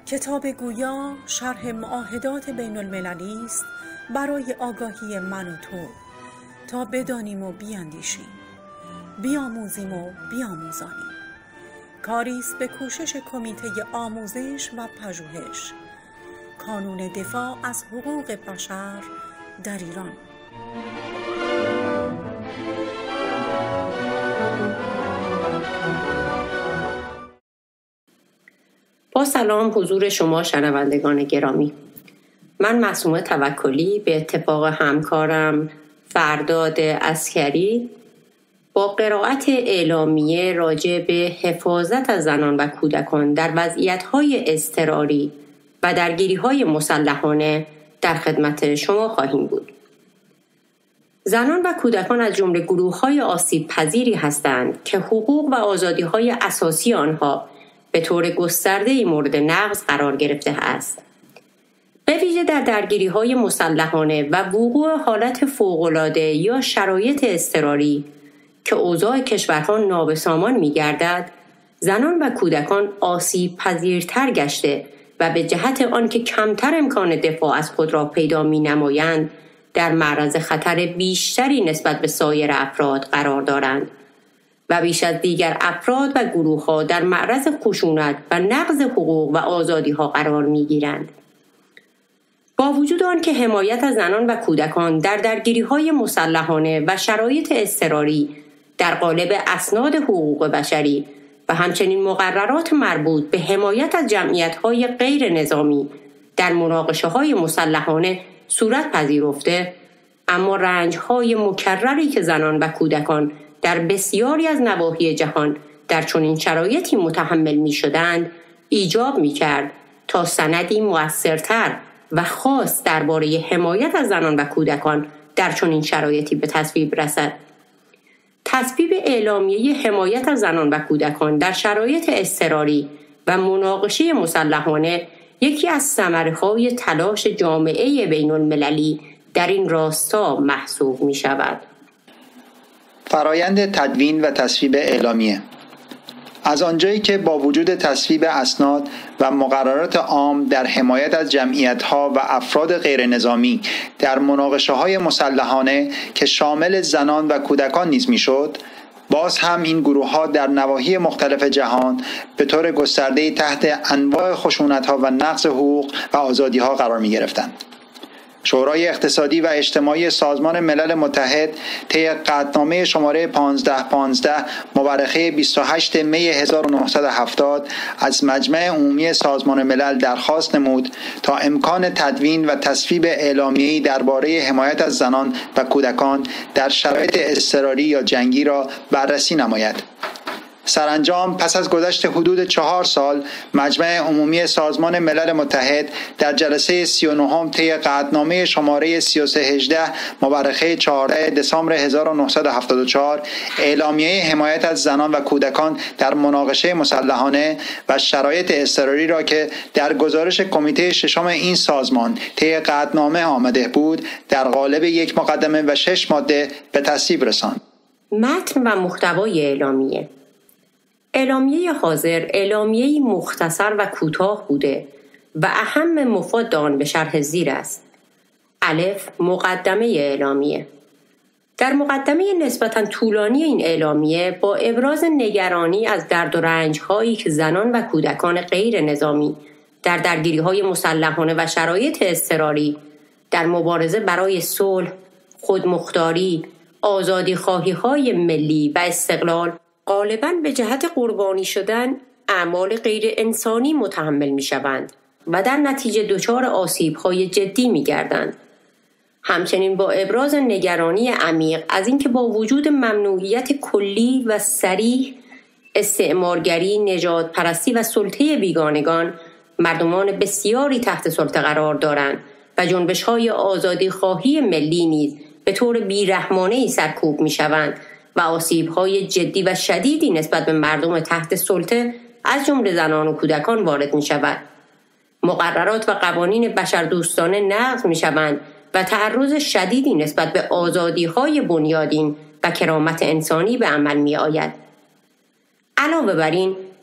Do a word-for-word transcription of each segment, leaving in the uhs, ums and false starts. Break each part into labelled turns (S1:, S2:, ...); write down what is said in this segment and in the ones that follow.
S1: کتاب گویا شرح معاهدات بین المللی است برای آگاهی من و تو، تا بدانیم و بیاندیشیم، بیاموزیم و بیاموزانیم. کاری است به کوشش کمیته آموزش و پژوهش، کانون دفاع از حقوق بشر در ایران.
S2: با سلام حضور شما شنوندگان گرامی. من معصومه توکلی به اتفاق همکارم فرداد عسکری با قرائت اعلامیه راجع به حفاظت از زنان و کودکان در وضعیت‌های اضطراری و درگیری‌های مسلحانه در خدمت شما خواهیم بود. زنان و کودکان از جمله گروه‌های آسیب پذیری هستند که حقوق و آزادی‌های اساسی آنها به طور گسترده‌ای مورد نقض قرار گرفته است. به ویژه در درگیری‌های مسلحانه و وقوع حالت فوق‌العاده یا شرایط اضطراری که اوضاع کشورها نابسامان می‌گردد، زنان و کودکان آسیب پذیرتر گشته و به جهت آنکه کمتر امکان دفاع از خود را پیدا می‌نمایند، در معرض خطر بیشتری نسبت به سایر افراد قرار دارند و بیش از دیگر افراد و گروه‌ها در معرض خشونت و نقض حقوق و آزادی‌ها قرار می‌گیرند. با وجود آنکه حمایت از زنان و کودکان در درگیری‌های مسلحانه و شرایط اضطراری در قالب اسناد حقوق بشری و همچنین مقررات مربوط به حمایت از جمعیت‌های غیر نظامی در مناقشه‌های مسلحانه صورت پذیرفته، اما رنج‌های مکرری که زنان و کودکان در بسیاری از نواحی جهان در چنین شرایطی متحمل می‌شدند، ایجاب می‌کرد تا سندی مؤثرتر و خاص درباره حمایت از زنان و کودکان در چنین شرایطی به تصویب رسد. تصویب اعلامیه حمایت از زنان و کودکان در شرایط اضطراری و مناقشه مسلحانه یکی از ثمره‌های تلاش جامعه بین المللی در این راستا محسوب می شود.
S3: فرایند تدوین و تصویب اعلامیه. از آنجایی که با وجود تصویب اسناد و مقررات عام در حمایت از جمعیت‌ها و افراد غیر نظامی در مناقشه‌های مسلحانه که شامل زنان و کودکان نیز می‌شد، باز هم این گروه‌ها در نواحی مختلف جهان به طور گسترده‌ای تحت انواع خشونت‌ها و نقض حقوق و آزادی‌ها قرار می‌گرفتند. شورای اقتصادی و اجتماعی سازمان ملل متحد طی قطعنامه شماره پانزده پانزده مورخه بیست و هشتم می هزار و نهصد و هفتاد از مجمع عمومی سازمان ملل درخواست نمود تا امکان تدوین و تصویب اعلامیه‌ای درباره حمایت از زنان و کودکان در شرایط اضطراری یا جنگی را بررسی نماید. سرانجام پس از گذشت حدود چهار سال، مجمع عمومی سازمان ملل متحد در جلسه سی و نهم طی قطعنامه شماره سی و سه هجده مورخه چهاردهم دسامبر هزار و نهصد و هفتاد و چهار اعلامیه حمایت از زنان و کودکان در مناقشه مسلحانه و شرایط اضطراری را که در گزارش کمیته ششم این سازمان طی قطعنامه آمده بود، در قالب یک مقدمه و شش ماده به تصویب رساند.
S2: متن و محتوای اعلامیه. اعلامیه حاضر اعلامیه‌ای مختصر و کوتاه بوده و اهم مفاد آن به شرح زیر است. الف، مقدمه اعلامیه. در مقدمه نسبتاً طولانی این اعلامیه با ابراز نگرانی از درد و رنج‌هایی که زنان و کودکان غیر نظامی در درگیری‌های مسلحانه و شرایط اضطراری در مبارزه برای صلح، خودمختاری، آزادی‌خواهی‌های ملی و استقلال غالباً به جهت قربانی شدن اعمال غیر انسانی متحمل می شوند و در نتیجه دچار آسیب‌های جدی می گردند. همچنین با ابراز نگرانی عمیق از اینکه با وجود ممنوعیت کلی و صریح استعمارگری، نژاد پرستی و سلطه بیگانگان، مردمان بسیاری تحت سلطه قرار دارند و جنبش‌های آزادی خواهی ملی نیز به طور بیرحمانه‌ای سرکوب می شوند و آسیب‌های جدی و شدیدی نسبت به مردم تحت سلطه از جمله زنان و کودکان وارد می‌شود. مقررات و قوانین بشردوستانه نقض می‌شوند و تعرض شدیدی نسبت به آزادی‌های بنیادین و کرامت انسانی به عمل می‌آید. علاوه بر این،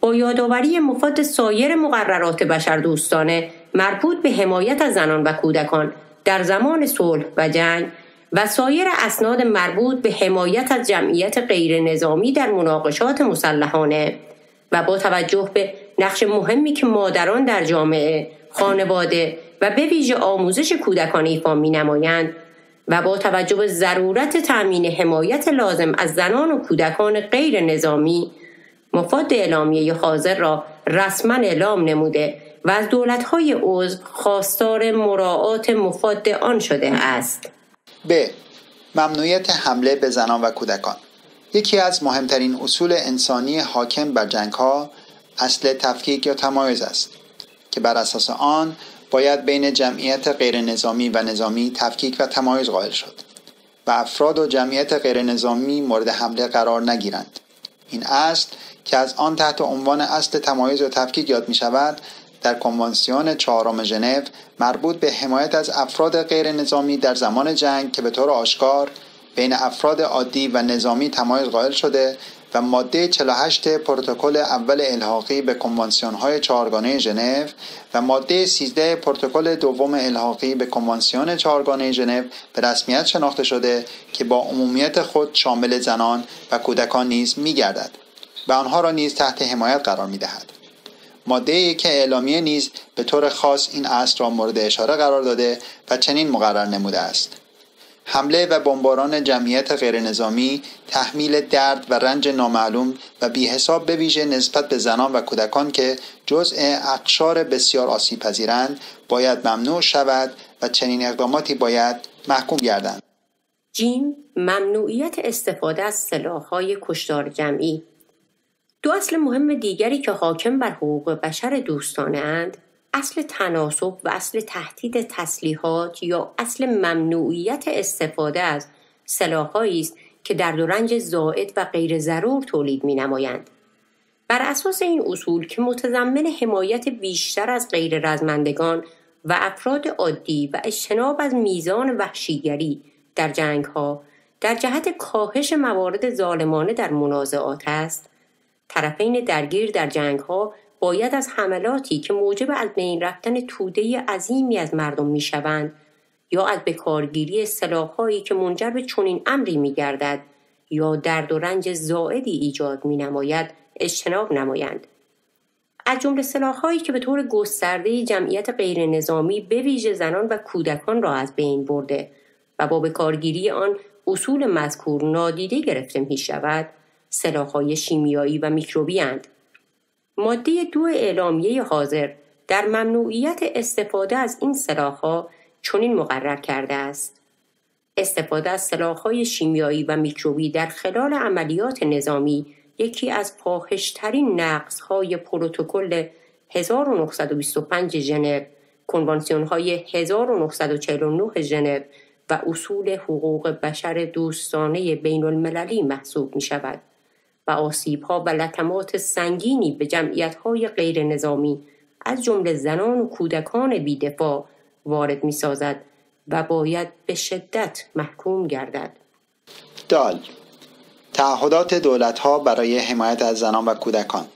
S2: با یادآوری مفاد سایر مقررات بشردوستانه مربوط به حمایت از زنان و کودکان در زمان صلح و جنگ و سایر اسناد مربوط به حمایت از جمعیت غیر نظامی در مناقشات مسلحانه و با توجه به نقش مهمی که مادران در جامعه، خانواده و به ویژه آموزش کودکان ایفا می‌نمایند و با توجه به ضرورت تأمین حمایت لازم از زنان و کودکان غیر نظامی، مفاد اعلامیه حاضر را رسما اعلام نموده و از دولت‌های عضو خواستار مراعات مفاد آن شده است.
S3: ب. ممنوعیت حمله به زنان و کودکان. یکی از مهمترین اصول انسانی حاکم بر جنگ‌ها اصل تفکیک یا تمایز است که بر اساس آن باید بین جمعیت غیر نظامی و نظامی تفکیک و تمایز قائل شد و افراد و جمعیت غیر نظامی مورد حمله قرار نگیرند. این اصل که از آن تحت عنوان اصل تمایز و تفکیک یاد می شود در کنوانسیون چهارم ژنو مربوط به حمایت از افراد غیر نظامی در زمان جنگ که به طور آشکار بین افراد عادی و نظامی تمایز قائل شده و ماده چهل و هشت پروتکل اول الحاقی به کنوانسیون‌های چهارگانه ژنو و ماده سیزده پروتکل دوم الحاقی به کنوانسیون چهارگانه ژنو به رسمیت شناخته شده که با عمومیت خود شامل زنان و کودکان نیز می‌گردد و آنها را نیز تحت حمایت قرار می‌دهد. ماده یک اعلامیه نیز به طور خاص این اصل را مورد اشاره قرار داده و چنین مقرر نموده است: حمله و بمباران جمعیت غیر نظامی تحمیل درد و رنج نامعلوم و بی حساب به ویژه نسبت به زنان و کودکان که جزء اقشار بسیار آسیب پذیرند باید ممنوع شود و چنین اقداماتی باید محکوم گردند.
S2: جیم، ممنوعیت استفاده از سلاح‌های کشتار جمعی. دو اصل مهم دیگری که حاکم بر حقوق بشر دوستانه اند، اصل تناسب و اصل تهدید تسلیحات یا اصل ممنوعیت استفاده از سلاح‌هایی است که درد و رنج زائد و غیر ضرور تولید می‌نمایند. بر اساس این اصول که متضمن حمایت بیشتر از غیر رزمندگان و افراد عادی و اجتناب از میزان وحشیگری در جنگ‌ها در جهت کاهش موارد ظالمانه در منازعات است، طرفین درگیر در جنگ‌ها باید از حملاتی که موجب از بین رفتن توده عظیمی از مردم می‌شوند یا از بکارگیری سلاح‌هایی که منجر به چنین امری می‌گردد یا درد و رنج زائدی ایجاد می‌نماید اجتناب نمایند. از جمله سلاح‌هایی که به طور گسترده جمعیت غیر نظامی به ویژه زنان و کودکان را از بین برده و با بکارگیری آن اصول مذکور نادیده گرفته می‌شود، سلاح‌های شیمیایی و میکروبی اند. ماده دو اعلامیه حاضر در ممنوعیت استفاده از این سلاح‌ها چنین مقرر کرده است: استفاده از سلاح‌های شیمیایی و میکروبی در خلال عملیات نظامی یکی از فاحش‌ترین نقض‌های پروتکل هزار و نهصد و بیست و پنج ژنو، کنوانسیون‌های هزار و نهصد و چهل و نه ژنو و اصول حقوق بشر دوستانه بین المللی محسوب می‌شود و آسیب‌ها و لطمات سنگینی به جمعیت‌های غیر نظامی از جمله زنان و کودکان بی‌دفاع وارد می‌سازد و باید به شدت محکوم گردد.
S3: دال تعهدات دولت‌ها برای حمایت از زنان و کودکان.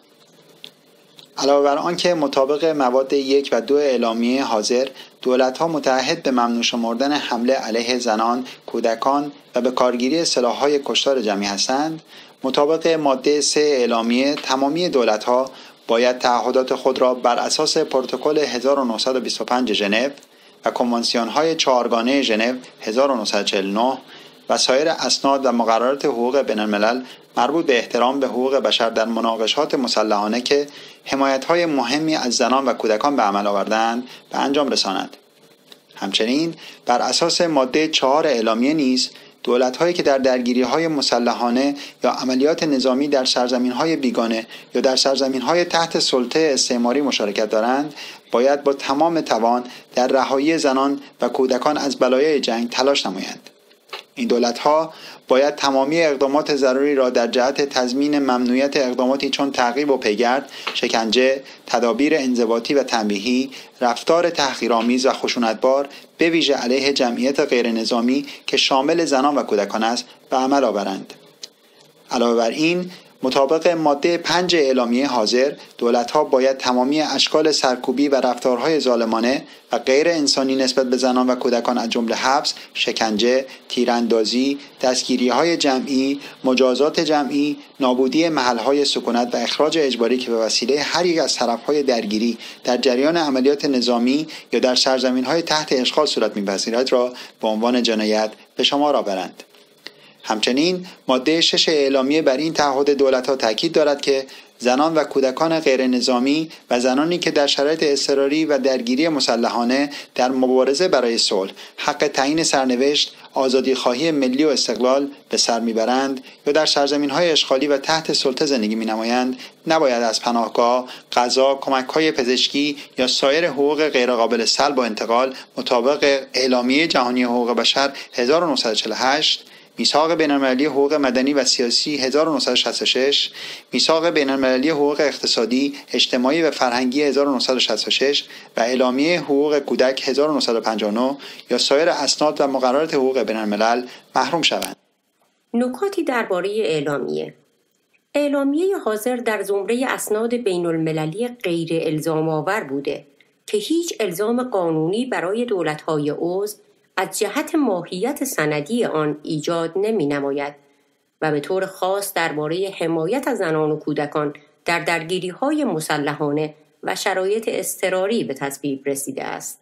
S3: علاوه بر آنکه مطابق مواد یک و دو اعلامیه حاضر دولت‌ها متعهد به ممنوع شمردن حمله علیه زنان، کودکان و به کارگیری سلاح‌های کشتار جمعی هستند، مطابق ماده سه اعلامیه تمامی دولت‌ها باید تعهدات خود را بر اساس پروتکل هزار و نهصد و بیست و پنج ژنو و کنوانسیون‌های چهارگانه ژنو هزار و نهصد و چهل و نه و سایر اسناد و مقررات حقوق بین‌الملل مربوط به احترام به حقوق بشر در مناقشات مسلحانه که حمایت‌های مهمی از زنان و کودکان به عمل آوردند به انجام رساند. همچنین بر اساس ماده چهار اعلامیه نیز دولت‌هایی که در درگیری‌های مسلحانه یا عملیات نظامی در سرزمین‌های بیگانه یا در سرزمین‌های تحت سلطه استعماری مشارکت دارند باید با تمام توان در رهایی زنان و کودکان از بلایای جنگ تلاش نمایند. این دولت‌ها باید تمامی اقدامات ضروری را در جهت تضمین ممنوعیت اقداماتی چون تعقیب و پیگرد، شکنجه، تدابیر انضباطی و تنبیهی، رفتار تحقیرآمیز و خشونتبار به ویژه علیه جمعیت غیر نظامی که شامل زنان و کودکان است به عمل آورند. علاوه بر این مطابق ماده پنج اعلامیه حاضر، دولت‌ها باید تمامی اشکال سرکوبی و رفتارهای ظالمانه و غیر انسانی نسبت به زنان و کودکان از جمله حبس، شکنجه، تیراندازی، دستگیری‌های جمعی، مجازات جمعی، نابودی محل‌های سکونت و اخراج اجباری که به وسیله هر یک از طرف‌های درگیری در جریان عملیات نظامی یا در سرزمین‌های تحت اشغال صورت می‌پذیرد را به عنوان جنایت به شمار آورند. همچنین ماده شش اعلامیه بر این تعهد دولت‌ها تاکید دارد که زنان و کودکان غیر نظامی و زنانی که در شرایط اضطراری و درگیری مسلحانه در مبارزه برای صلح حق تعیین سرنوشت، آزادی خواهی ملی و استقلال به سر میبرند یا در سرزمین‌های اشغالی و تحت سلطه زندگی می‌نمایند، نباید از پناهگاه، غذا، کمک‌های پزشکی یا سایر حقوق غیرقابل سلب و انتقال مطابق اعلامیه جهانی حقوق بشر هزار و نهصد و چهل و هشت، میثاق بین‌المللی حقوق مدنی و سیاسی هزار و نهصد و شصت و شش، میثاق بین‌المللی حقوق اقتصادی، اجتماعی و فرهنگی هزار و نهصد و شصت و شش و اعلامیه حقوق کودک هزار و نهصد و پنجاه و نه یا سایر اسناد و مقررات حقوق بین‌الملل محروم شوند.
S2: نکاتی درباره اعلامیه. اعلامیه حاضر در زمره اسناد بین‌المللی غیر الزام آور بوده که هیچ الزام قانونی برای دولت‌های عضو از جهت ماهیت سندی آن ایجاد نمی نماید و به طور خاص درباره حمایت از زنان و کودکان در درگیری‌های مسلحانه و شرایط اضطراری به تصویب رسیده است.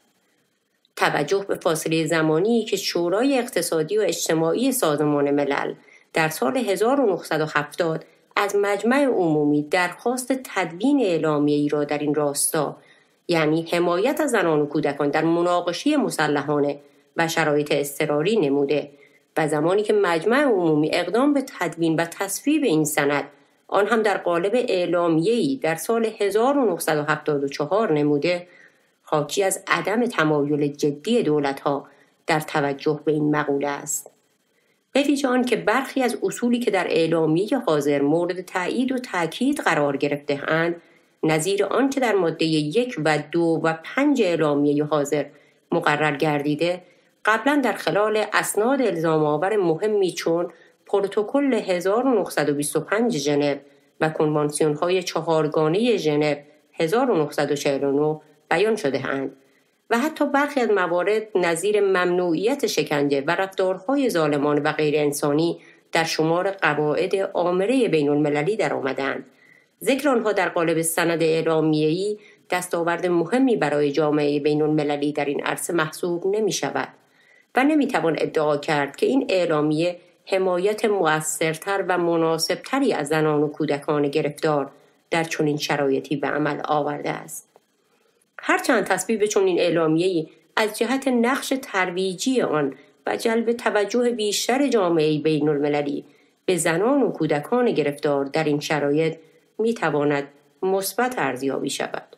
S2: توجه به فاصله زمانی که شورای اقتصادی و اجتماعی سازمان ملل در سال هزار و نهصد و هفتاد از مجمع عمومی درخواست تدوین اعلامیه‌ای را در این راستا، یعنی حمایت از زنان و کودکان در مناقشه مسلحانه و شرایط اضطراری نموده و زمانی که مجمع عمومی اقدام به تدوین و تصویب این سند، آن هم در قالب اعلامیه‌ای در سال هزار و نهصد و هفتاد و چهار نموده، حاکی از عدم تمایل جدی دولت‌ها در توجه به این مقوله است. به ویژه آن که برخی از اصولی که در اعلامیه حاضر مورد تأیید و تأکید قرار گرفته‌اند، نظیر آن که در ماده یک و دو و پنج اعلامیه حاضر مقرر گردیده، قبلا در خلال اسناد الزام آور مهمی چون پروتکل هزار و نهصد و بیست و پنج ژنو و کنوانسیون‌های چهارگانه ژنو هزار و نهصد و چهل و نه بیان شده اند و حتی برخی از موارد نظیر ممنوعیت شکنجه و رفتارهای ظالمانه و غیر انسانی در شمار قواعد آمره بین المللی در آمدند. ذکر آنها در قالب سند اعلامیه‌ای دستاورد مهمی برای جامعه بین المللی در این عرصه محسوب نمی شود و نمی توان ادعا کرد که این اعلامیه حمایت مؤثرتر و مناسبتری از زنان و کودکان گرفتار در چنین شرایطی به عمل آورده است. هرچند تصویب چنین اعلامیه‌ای از جهت نقش ترویجی آن و جلب توجه بیشتر جامعه بین المللی به زنان و کودکان گرفتار در این شرایط می تواند مثبت ارزیابی شود.